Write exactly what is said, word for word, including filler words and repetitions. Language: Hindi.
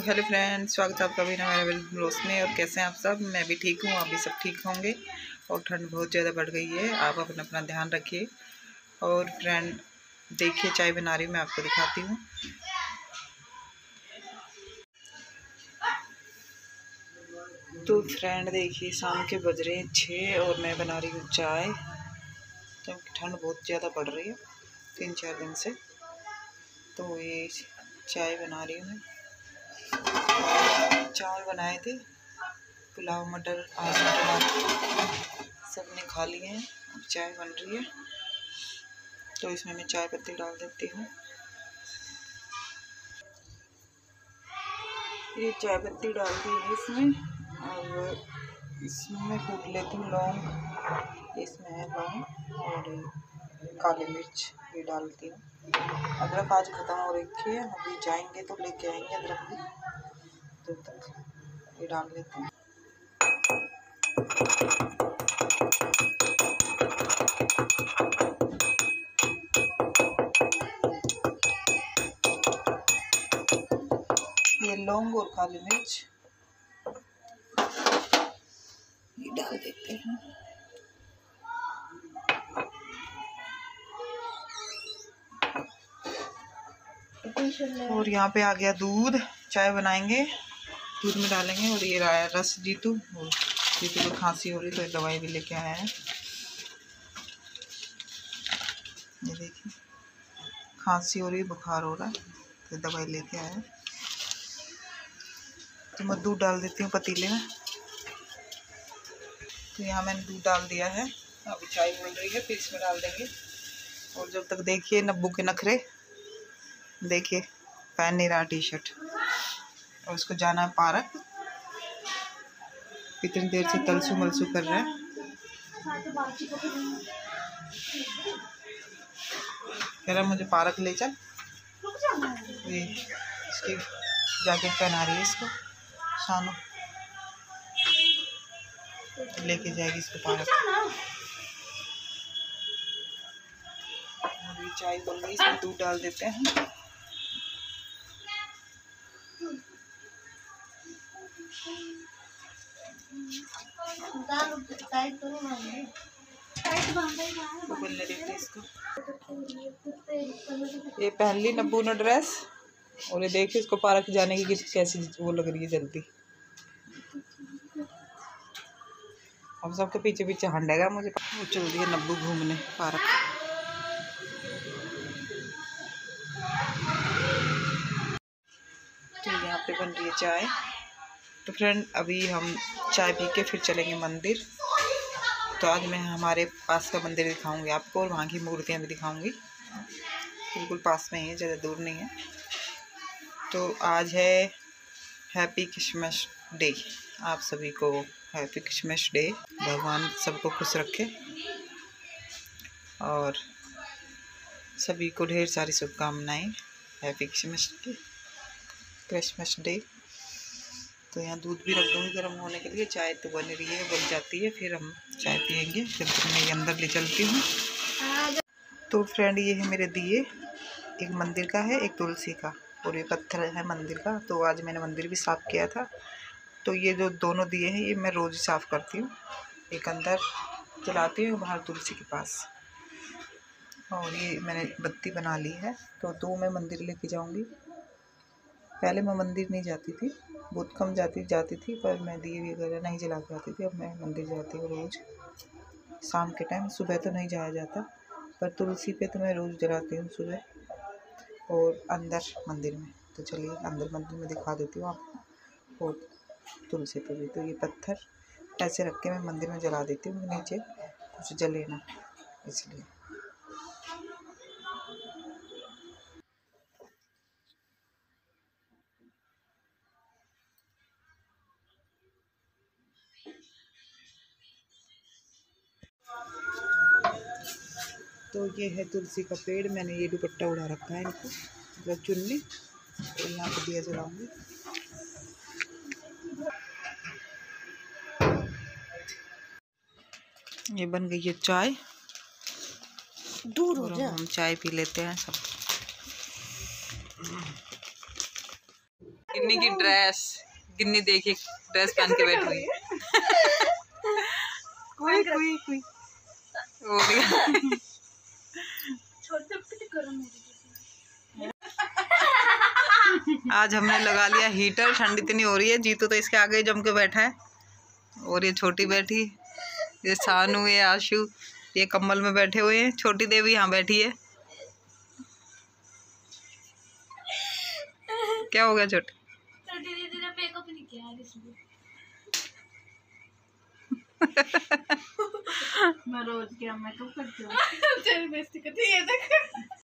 तो हेलो फ्रेंड्स, स्वागत है आपका भी ना मेरे ब्लॉग्स में। और कैसे हैं आप सब? मैं भी ठीक हूँ, आप भी सब ठीक होंगे। और ठंड बहुत ज़्यादा बढ़ गई है, आप अपना अपना ध्यान रखिए। और फ्रेंड देखिए, चाय बना रही हूँ, मैं आपको दिखाती हूँ। तो फ्रेंड देखिए, शाम के बज रहे हैं छः और मैं बना रही हूँ चाय, क्योंकि ठंड बहुत ज़्यादा बढ़ रही है तीन चार दिन से। तो ये चाय बना रही हूँ मैं। चावल बनाए थे, पुलाव, मटर, आलू, टमाटर सब ने खा लिए हैं। अब चाय बन रही है, तो इसमें मैं चाय पत्ती डाल देती हूँ। ये चाय पत्ती डाल दी है इसमें। और इसमें मैं कूट लेती हूँ लौंग, इसमें है लौंग और काली मिर्च ये डालती हूँ। अदरक आज ख़त्म हो रखी है, अभी जाएंगे तो लेके आएंगे अदरक भी, तो तक ये डाल लेते हैं। ये लौंग और काली मिर्च ये डाल देते हैं। और यहाँ पे आ गया दूध, चाय बनाएंगे, दूध में डालेंगे। और ये रस जीतू, और जीतू को खांसी हो रही तो एक दवाई भी लेके आया है। ये देखिए, खांसी हो रही, बुखार हो रहा है, तो दवाई लेके आया है। तो मैं दूध डाल देती हूँ पतीले में। तो यहाँ मैंने दूध डाल दिया है, अभी चाय बोल रही है, फिर इसमें डाल देंगे। और जब तक देखिए नब्बू के नखरे, देखिए पहन नहीं रहा टी शर्ट, और उसको जाना है पार्क। इतनी देर से तलसू मलसू कर रहा है। कह रहा मुझे पार्क ले चल। ये इसकी जैकेट पहना रही है इसको शानू, लेके जाएगी इसको पार्क। और ये चाय बन गई, इसमें दूध डाल देते हैं। तो बनने देते इसको। ये पहन ली नब्बू ने ड्रेस, और ये देखिए इसको पार्क जाने की कैसी वो लग रही है जल्दी। अब सबके पीछे पीछे हंडेगा मुझे। वो चल रही है नब्बू घूमने पार्क। तो यहाँ पे बन रही है चाय। तो फ्रेंड अभी हम चाय पी के फिर चलेंगे मंदिर। तो आज मैं हमारे पास का मंदिर दिखाऊंगी आपको, और वहाँ की मूर्तियाँ भी दिखाऊंगी। बिल्कुल पास में ही है, ज़्यादा दूर नहीं है। तो आज है हैप्पी क्रिसमस डे। आप सभी को हैप्पी क्रिसमस डे। भगवान सबको खुश रखे और सभी को ढेर सारी शुभकामनाएं। Happy Christmas day Christmas day. तो यहाँ दूध भी रख दूँगी गर्म होने के लिए। चाय तो बन रही है, बन जाती है, फिर हम चाय पियेंगे। जब तक मैं ये अंदर ले चलती हूँ। तो फ्रेंड ये है मेरे दिए, एक मंदिर का है, एक तुलसी का, और ये पत्थर है मंदिर का। तो आज मैंने मंदिर भी साफ़ किया था। तो ये जो दोनों दिए हैं ये मैं रोज़ साफ़ करती हूँ। एक अंदर जलाती हूँ, बाहर तुलसी के पास। और ये मैंने बत्ती बना ली है, तो दो मैं मंदिर लेके जाऊँगी। पहले मैं मंदिर नहीं जाती थी, बहुत कम जाती जाती थी पर मैं दिए वगैरह नहीं जला के आती थी। अब मैं मंदिर जाती हूँ रोज़ शाम के टाइम। सुबह तो नहीं जाया जाता, पर तुलसी पे तो मैं रोज़ जलाती हूँ सुबह और अंदर मंदिर में। तो चलिए अंदर मंदिर में दिखा देती हूँ आपको, और तुलसी पे भी। तो ये पत्थर ऐसे रख के मैं मंदिर में जला देती हूँ, नीचे कुछ जले ना, इसलिए। तो ये है तुलसी का पेड़। मैंने ये दुपट्टा उड़ा रखा है इनको, मतलब चुन्नी। तो यहाँ पर दिया जलाऊंगी। ये बन गई है चाय, दूर हो जा। हम चाय पी लेते हैं सब। गिन्नी की ड्रेस, गिन्नी देखिए ड्रेस पहन के बैठी हुई। कोई कोई कोई वो भी आज हमने लगा लिया हीटर, ठंड इतनी हो रही है। जीतू तो इसके आगे जम के बैठा है और ये छोटी बैठी, ये सानू, ये आशु, ये कम्बल में बैठे हुए हैं। छोटी देवी यहाँ बैठी है। क्या हो गया छोटी? छोटी दीदी ने मेकअप नहीं किया इसलिए। मैं रोज क्या मेकअप करती हूँ। तेरी बेइज्जती करती है, देख।